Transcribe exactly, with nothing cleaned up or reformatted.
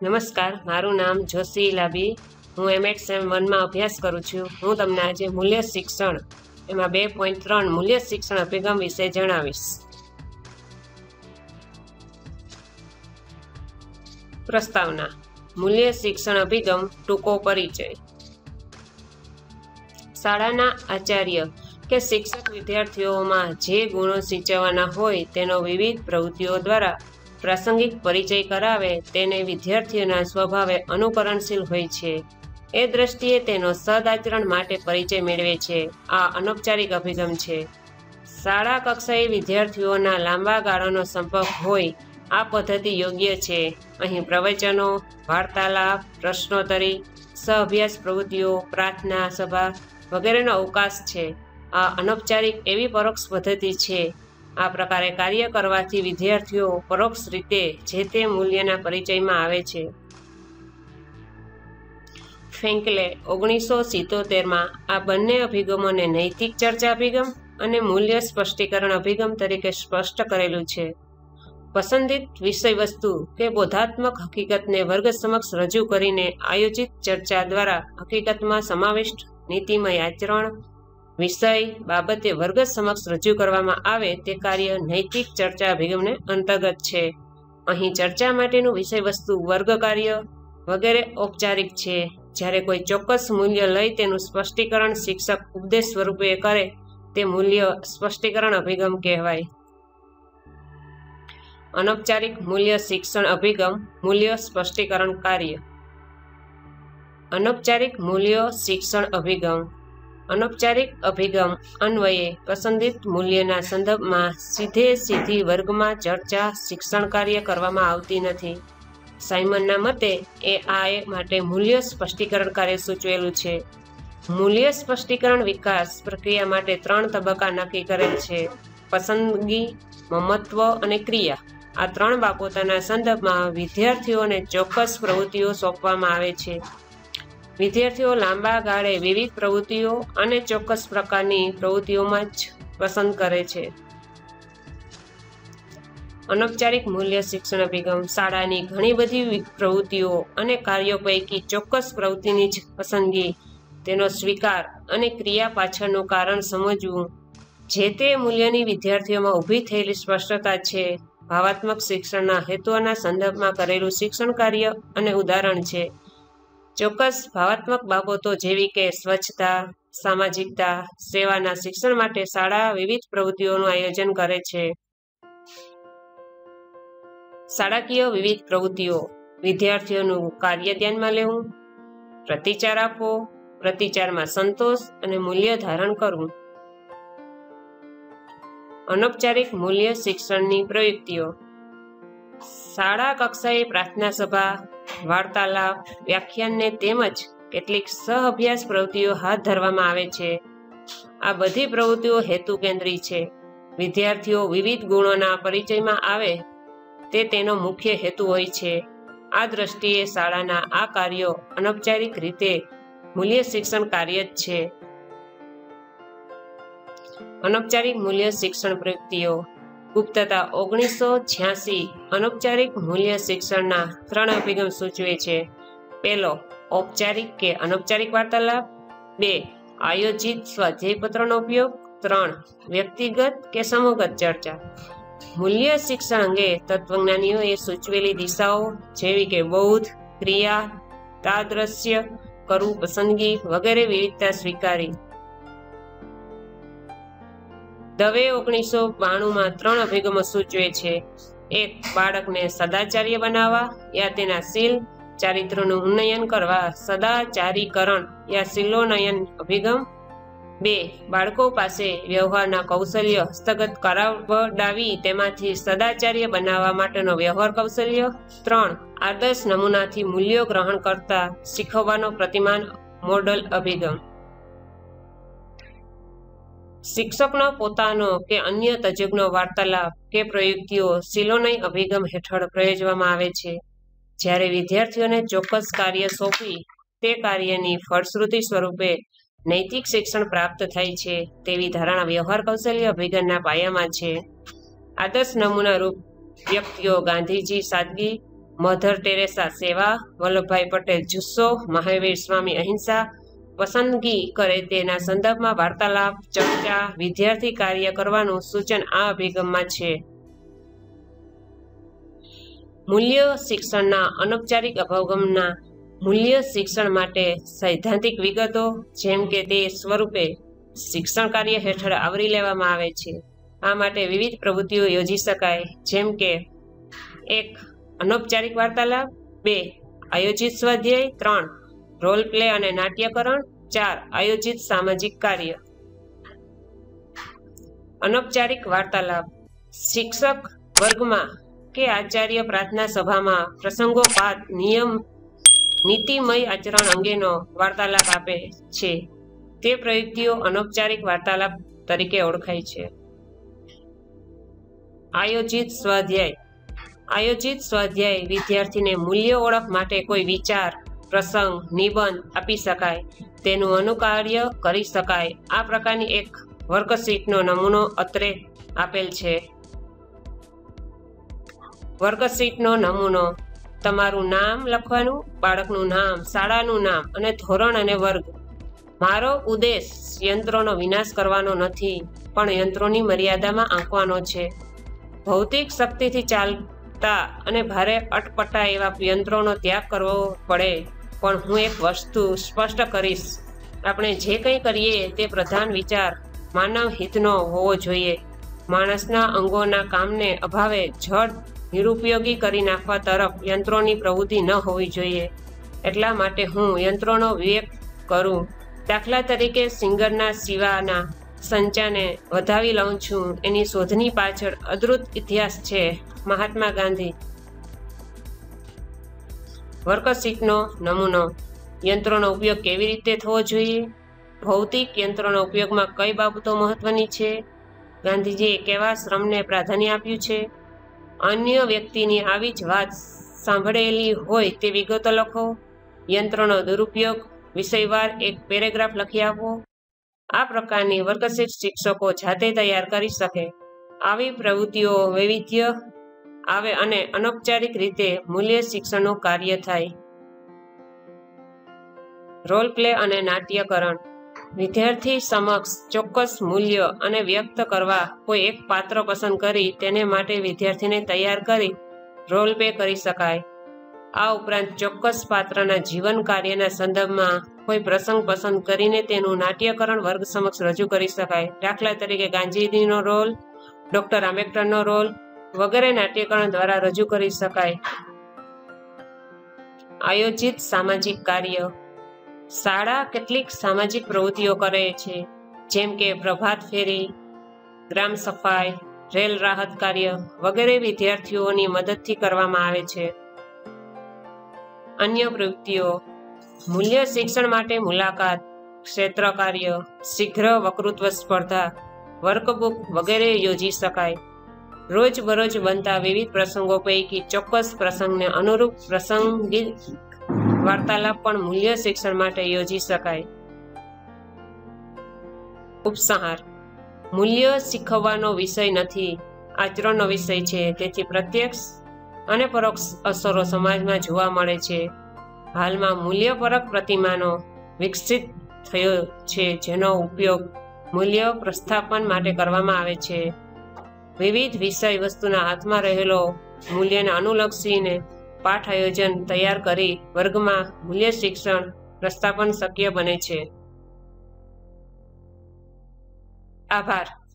નમસ્કાર, મારું નામ જોશી લાબી. હું એમએડ સેમ વનમાં અભ્યાસ કરું છું. હું તમને આજે મૂલ્ય શિક્ષણ એમાં બે પોઈન્ટ ત્રણ મૂલ્ય શિક્ષણ અભિગમ વિશે જણાવીશ. પ્રસ્તાવના. મૂલ્ય શિક્ષણ અભિગમ ટૂંકો પરિચય. શાળાના આચાર્ય કે શિક્ષક વિદ્યાર્થીઓમાં જે ગુણો સિંચવવાના હોય તેનો વિવિધ પ્રવૃત્તિઓ દ્વારા પ્રાસંગિક પરિચય કરાવે તેને વિદ્યાર્થીઓના સ્વભાવે અનુકરણશીલ હોય છે. એ દ્રષ્ટિએ તેનો સદાચરણ માટે પરિચય મેળવે છે. આ અનૌપચારિક અભિગમ છે. શાળા કક્ષાએ વિદ્યાર્થીઓના લાંબા ગાળાનો સંપર્ક હોય આ પદ્ધતિ યોગ્ય છે. અહીં પ્રવચનો, વાર્તાલાપ, પ્રશ્નોત્તરી, સહઅભ્યાસ પ્રવૃત્તિઓ, પ્રાર્થના સભા વગેરેનો અવકાશ છે. આ અનૌપચારિક એવી પરોક્ષ પદ્ધતિ છે. આ પ્રકારે કાર્ય કરવાથી વિદ્યાર્થીઓ પરોક્ષ રીતે જે તે મૂલ્યના પરિચયમાં આવે છે. ફ્રેન્કલે ઓગણીસો સિત્તોતેરમાં આ બંને અભિગમોને નૈતિક ચર્ચા અભિગમ અને મૂલ્ય સ્પષ્ટીકરણ અભિગમ તરીકે સ્પષ્ટ કરેલું છે. પસંદિત વિષયવસ્તુ કે બોધાત્મક હકીકતને વર્ગ સમક્ષ રજૂ કરીને આયોજિત ચર્ચા દ્વારા હકીકતમાં સમાવિષ્ટ નીતિમય આચરણ વિષય બાબતે વર્ગ સમક્ષ રજૂ કરવામાં આવે તે કાર્ય નૈતિક ચર્ચા અભિગમને અંતર્ગત છે. અહીં ચર્ચા માટેનું વિષયવસ્તુ વર્ગ કાર્ય વગેરે ઔપચારિક છે. જ્યારે કોઈ ચોક્કસ મૂલ્ય લઈ તેનું સ્પષ્ટીકરણ શિક્ષક ઉપદેશ સ્વરૂપે કરે તે મૂલ્ય સ્પષ્ટીકરણ અભિગમ કહેવાય. અનૌપચારિક મૂલ્ય શિક્ષણ અભિગમ મૂલ્ય સ્પષ્ટીકરણ કાર્ય. અનૌપચારિક મૂલ્ય શિક્ષણ અભિગમ. અનૌપચારિક અભિગમ અન્વયે પસંદિત મૂલ્યના સંદર્ભમાં સીધે સીધી વર્ગમાં ચર્ચા શિક્ષણ કાર્ય કરવામાં આવતી નથી. સાયમનના મતે એ આ એ માટે મૂલ્ય સ્પષ્ટીકરણ કાર્ય સૂચવેલું છે. મૂલ્ય સ્પષ્ટીકરણ વિકાસ પ્રક્રિયા માટે ત્રણ તબક્કા નક્કી કરેલ છે: પસંદગી, મમત્વ અને ક્રિયા. આ ત્રણ બાબતોના સંદર્ભમાં વિદ્યાર્થીઓને ચોક્કસ પ્રવૃત્તિઓ સોંપવામાં આવે છે. વિદ્યાર્થીઓ લાંબા ગાળે વિવિધ પ્રવૃત્તિઓ અને ચોક્કસ પ્રકારની પ્રવૃત્તિઓમાં જ પસંદ કરે છે. અનૌપચારિક મૂલ્ય શિક્ષણ અભિગમ શાળાની ઘણી બધી પ્રવૃત્તિઓ અને કાર્યો પૈકી ચોક્કસ પ્રવૃત્તિની જ પસંદગી, તેનો સ્વીકાર અને ક્રિયા પાછળનું કારણ સમજવું, જે તે મૂલ્યની વિદ્યાર્થીઓમાં ઊભી થયેલી સ્પષ્ટતા છે. ભાવાત્મક શિક્ષણના હેતુઓના સંદર્ભમાં કરેલું શિક્ષણ કાર્ય અને ઉદાહરણ છે. ચોક્કસ ભાવાત્મક બાબતો જેવી કે સ્વચ્છતા, સામાજિકતા, સેવાના શિક્ષણ માટે શાળા વિવિધ પ્રવૃત્તિઓનું આયોજન કરે છે. શાળાકીય વિવિધ પ્રવૃત્તિઓ. વિદ્યાર્થીઓનું કાર્ય ધ્યાનમાં લેવું, પ્રતિચાર આપવો, પ્રતિચારમાં સંતોષ અને મૂલ્ય ધારણ કરવું. અનૌપચારિક મૂલ્ય શિક્ષણની પ્રયુક્તિઓ. શાળા કક્ષાએ પ્રાર્થના સભા, વાર્તાલાપ, વ્યાખ્યાનને તેમજ કેટલીક સહઅભ્યાસ પ્રવૃત્તિઓ હાથ ધરવામાં આવે છે. આ બધી પ્રવૃત્તિઓ હેતુ કેન્દ્રી છે. વિદ્યાર્થીઓ વિવિધ ગુણોના પરિચયમાં આવે તે તેનો મુખ્ય હેતુ હોય છે. આ દ્રષ્ટિએ શાળાના આ કાર્યો અનૌપચારિક રીતે મૂલ્ય શિક્ષણ કાર્ય જ છે. અનૌપચારિક મૂલ્ય શિક્ષણ પ્રયુક્તિઓ. ગુપ્તતા ઓગણીસો છ્યાસી અનૌપચારિક મૂલ્ય શિક્ષણના ત્રણ અભિગમ સૂચવે છે. પહેલો, ઔપચારિક કે અનૌપચારિક વાર્તાલાપ. બે, આયોજિત સ્વાધ્યાયપત્રનો ઉપયોગ. ત્રણ, વ્યક્તિગત કે સમૂહગત ચર્ચા. મૂલ્ય શિક્ષણ અંગે તત્વજ્ઞાનીઓએ સૂચવેલી દિશાઓ જેવી કે બૌદ્ધ, ક્રિયા, તાદ્રશ્ય, કરવું, પસંદગી વગેરે વિવિધતા સ્વીકારી. દવે ઓગણીસો બાણુંમાં ત્રણ અભિગમો સૂચવે છે. એક, બાળકને સદાચાર્ય બનાવવા યા તેના શીલ ચારિત્રનું ઉન્નયન કરવા, સદાચારીકરણ યા શીલોન્નયન અભિગમ. બે, બાળકો પાસે વ્યવહારના કૌશલ્ય હસ્તગત કરાવડાવી તેમાંથી સદાચાર્ય બનાવવા માટેનો વ્યવહાર કૌશલ્ય. ત્રણ, આદર્શ નમૂનાથી મૂલ્યો ગ્રહણ કરતા શીખવવાનો પ્રતિમાન મોડલ અભિગમ. શિક્ષકનો પોતાનો કે અન્ય તજજ્ઞો વાર્તાલાપ કે પ્રયુક્તિઓ શીલોન્નય અભિગમ હેઠળ પ્રયોજવામાં આવે છે. જ્યારે વિદ્યાર્થીઓને ચોક્કસ કાર્ય સોંપી તે કાર્યની ફળશ્રુતિ સ્વરૂપે નૈતિક શિક્ષણ પ્રાપ્ત થાય છે તેવી ધારણા વ્યવહાર કૌશલ્ય અભિગમના પાયામાં છે. આદર્શ નમૂના રૂપ વ્યક્તિઓ ગાંધીજી સાદગી, મધર ટેરેસા સેવા, વલ્લભભાઈ પટેલ જુસ્સો, મહાવીર સ્વામી અહિંસા. પસંદગી કરે તેના સંદર્ભમાં વાર્તાલાપ, ચર્ચા, વિદ્યાર્થી કાર્ય કરવાનું સૂચન આ અભિગમમાં છે. મૂલ્ય શિક્ષણના અનૌપચારિક અભિગમના મૂલ્ય શિક્ષણ માટે સૈદ્ધાંતિક વિગતો જેમ કે તે સ્વરૂપે શિક્ષણ કાર્ય હેઠળ આવરી લેવામાં આવે છે. આ માટે વિવિધ પ્રવૃત્તિઓ યોજી શકાય, જેમ કે એક અનૌપચારિક વાર્તાલાપ, બે આયોજિત સ્વાધ્યાય, ત્રણ રોલ પ્લે અને નાટ્યકરણ, ચાર આયોજિત સામાજિક કાર્ય. અનૌપચારિક વાર્તાલાપ શિક્ષક વર્ગમાં કે આચાર્ય પ્રાર્થના સભામાં પ્રસંગોપાત નિયમ નીતિમય આચરણ અંગેનો વાર્તાલાપ આપે છે. તે પ્રવૃત્તિઓ અનૌપચારિક વાર્તાલાપ તરીકે ઓળખાય છે. આયોજિત સ્વાધ્યાય આયોજિત સ્વાધ્યાય વિદ્યાર્થીને મૂલ્ય ઓળખ માટે કોઈ વિચાર, પ્રસંગ, નિબંધ આપી શકાય, તેનું અનુકાર્ય કરી શકાય. આ પ્રકારની એક વર્કશીટનો નમૂનો અત્રે આપેલ છે. વર્કશીટનો નમૂનો: તમારું નામ લખવાનું, બાળકનું નામ, શાળાનું નામ અને ધોરણ અને વર્ગ. મારો ઉદ્દેશ યંત્રોનો વિનાશ કરવાનો નથી, પણ યંત્રોની મર્યાદામાં આંકવાનો છે. ભૌતિક શક્તિથી ચાલતા અને ભારે અટપટા એવા યંત્રોનો ત્યાગ કરવો પડે, પણ હું એક વસ્તુ સ્પષ્ટ કરીશ: આપણે જે કંઈ કરીએ તે પ્રધાન વિચાર માનવ હિતનો હોવો જોઈએ. માણસના અંગોના કામને અભાવે જડ નિરુપયોગી કરી નાખવા તરફ યંત્રોની પ્રવૃત્તિ ન હોવી જોઈએ. એટલા માટે હું યંત્રોનો વિવેક કરું. દાખલા તરીકે સિંગરના શિવાના સંચાને વધાવી લઉં છું. એની શોધની પાછળ અદ્ભુત ઇતિહાસ છે. મહાત્મા ગાંધી. વર્કશીટનો નમૂનો: યંત્રોનો ઉપયોગ કેવી રીતે થવો જોઈએ? ભૌતિક યંત્રોના ઉપયોગમાં કઈ બાબતો મહત્વની છે? ગાંધીજીએ કેવા શ્રમને પ્રાધાન્ય આપ્યું છે? અન્ય વ્યક્તિની આવી જ વાત સાંભળેલી હોય તે વિગતો લખો. યંત્રનો દુરુપયોગ વિષયવાર એક પેરેગ્રાફ લખી આપો. આ પ્રકારની વર્કશીટ શિક્ષકો જાતે તૈયાર કરી શકે. આવી પ્રવૃત્તિઓ વૈવિધ્ય આવે અને અનૌપચારિક રીતે મૂલ્ય શિક્ષણનું કાર્ય થાય. રોલ પ્લે અને નાટ્યકરણ: વિદ્યાર્થી સમક્ષ ચોક્કસ મૂલ્ય અને વ્યક્ત કરવા કોઈ એક પાત્ર પસંદ કરી તેને માટે વિદ્યાર્થીને તૈયાર કરી રોલ પ્લે કરી શકાય. આ ઉપરાંત ચોક્કસ પાત્રના જીવન કાર્યના સંદર્ભમાં કોઈ પ્રસંગ પસંદ કરીને તેનું નાટ્યકરણ વર્ગ સમક્ષ રજૂ કરી શકાય. દાખલા તરીકે ગાંધીજીનો રોલ, ડોક્ટર આંબેડકરનો રોલ વગેરે નાટ્યકરણ દ્વારા રજૂ કરી શકાય. આયોજિત સામાજિક કાર્ય: શાળા કેટલીક સામાજિક પ્રવૃત્તિઓ કરે છે, જેમ કે પ્રભાત ફેરી, ગ્રામ સફાઈ, રેલ રાહત કાર્ય વગેરે વિદ્યાર્થીઓની મદદથી કરવામાં આવે છે. અન્ય પ્રવૃત્તિઓ: મૂલ્ય શિક્ષણ માટે મુલાકાત, ક્ષેત્ર કાર્ય, શીઘ્ર વક્તૃત્વ સ્પર્ધા, વર્કબુક વગેરે યોજી શકાય. રોજબરોજ બનતા વિવિધ પ્રસંગો પૈકી ચોક્કસ પ્રસંગને અનુરૂપ પ્રસંગિક વાર્તાલાપ પણ મૂલ્ય શિક્ષણ માટે યોજી શકાય. ઉપસંહાર: મૂલ્ય શીખવવાનો વિષય નથી, આચરણનો વિષય છે. તેથી પ્રત્યક્ષ અને પરોક્ષ અસરો સમાજમાં જોવા મળે છે. હાલમાં મૂલ્યપરક પ્રતિમાનો વિકસિત થયો છે, જેનો ઉપયોગ મૂલ્ય પ્રસ્થાપન માટે કરવામાં આવે છે. વિવિધ વિષય વસ્તુના હાથમાં રહેલો મૂલ્યને અનુલક્ષીને પાઠ આયોજન તૈયાર કરી વર્ગમાં મૂલ્ય શિક્ષણ પ્રસ્થાપન શક્ય બને છે. આભાર.